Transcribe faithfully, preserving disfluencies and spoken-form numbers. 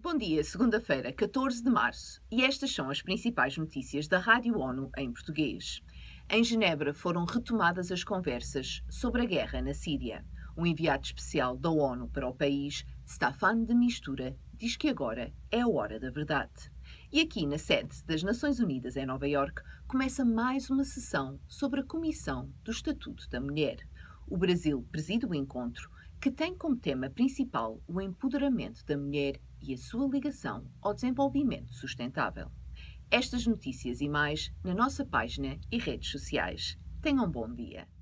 Bom dia, segunda-feira, catorze de março, e estas são as principais notícias da Rádio ONU em português. Em Genebra foram retomadas as conversas sobre a guerra na Síria. O enviado especial da ONU para o país, Staffan de Mistura, diz que agora é a hora da verdade. E aqui na sede das Nações Unidas em Nova Iorque começa mais uma sessão sobre a Comissão do Estatuto da Mulher. O Brasil preside o encontro, que tem como tema principal o empoderamento da mulher e a sua ligação ao desenvolvimento sustentável. Estas notícias e mais na nossa página e redes sociais. Tenham um bom dia.